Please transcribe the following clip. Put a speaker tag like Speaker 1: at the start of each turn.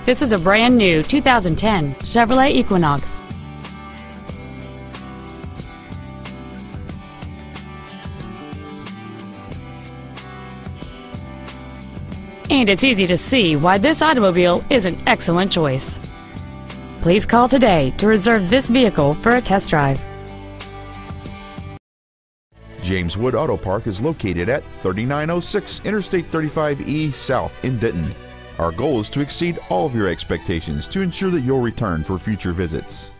Speaker 1: This is a brand new 2010 Chevrolet Equinox. And it's easy to see why this automobile is an excellent choice. Please call today to reserve this vehicle for a test drive.
Speaker 2: James Wood Auto Park is located at 3906 Interstate 35E South in Denton. Our goal is to exceed all of your expectations to ensure that you'll return for future visits.